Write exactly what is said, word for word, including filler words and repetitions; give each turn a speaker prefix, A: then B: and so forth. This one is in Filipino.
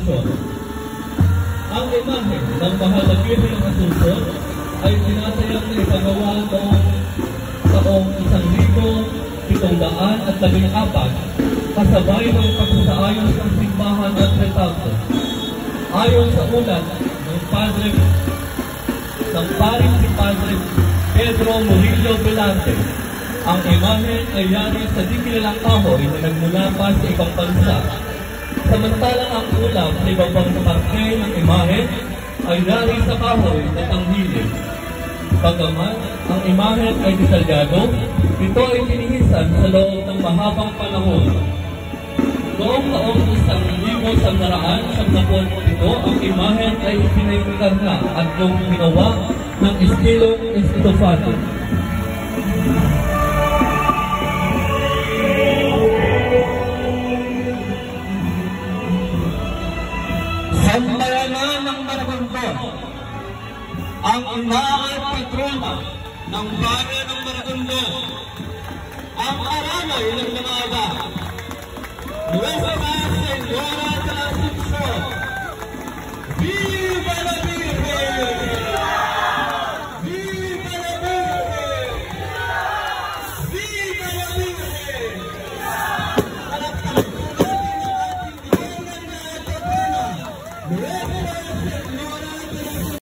A: Asuncion. Ang imahe ng Mahal na Birhen ng Asuncion ay tinatayang na ipagawa noong taong isang libo, pitong daan at labing apat, kasabay ng pagsasaayos ng simbahan at retablo. Ayon sa ulat ng Padre ng paring si Padre Pedro Murillo Velante, ang imahe ay yari sa di kilalang kahoy na nagmula pa sa ibang bansa. Samantalang ang ulam sa ibang parte ng imahe ay yari sa kahoy na tanghilig. Bagaman ang imahe ay detalyado, ito ay tinihisan sa loob ng mahabang panahon. Noong taong isang libo sa naraan sa napon ito, ang imahe ay pinaipitar na at yung ginawa ng estilong estofado. Sambayanan ng Maragondon, ang ina at patrona ng bayan ng Maragondon, ang aranay ng mga aba, Nuestra Señora